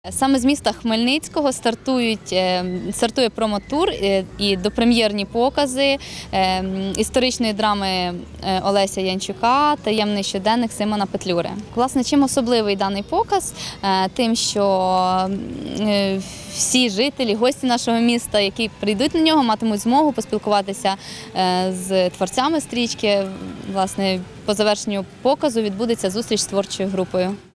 Саме з міста Хмельницького стартує промо-тур і допрем'єрні покази історичної драми Олеся Янчука «Таємний щоденник» Симона Петлюри. Власне, чим особливий даний показ? Тим, що всі жителі, гості нашого міста, які прийдуть на нього, матимуть змогу поспілкуватися з творцями стрічки. Власне, по завершенню показу відбудеться зустріч з творчою групою.